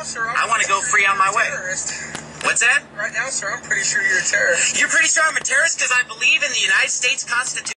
sir, I want to go free on my way. Terrorist. What's that? Right now, sir, I'm pretty sure you're a terrorist. You're pretty sure I'm a terrorist because I believe in the United States Constitution.